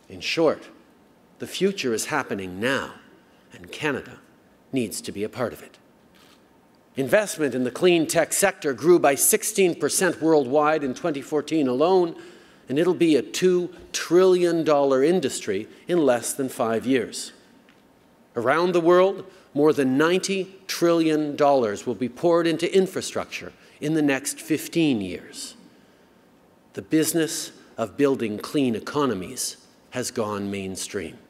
In short, the future is happening now, and Canada needs to be a part of it. Investment in the clean tech sector grew by 16% worldwide in 2014 alone, and it'll be a $2 trillion industry in less than 5 years. Around the world, more than $90 trillion will be poured into infrastructure in the next 15 years. The business of building clean economies has gone mainstream.